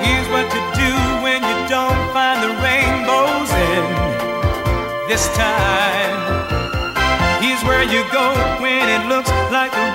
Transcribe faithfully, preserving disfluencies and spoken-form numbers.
Here's what to do when you don't find the rainbows in this time. Here's where you go when it looks like the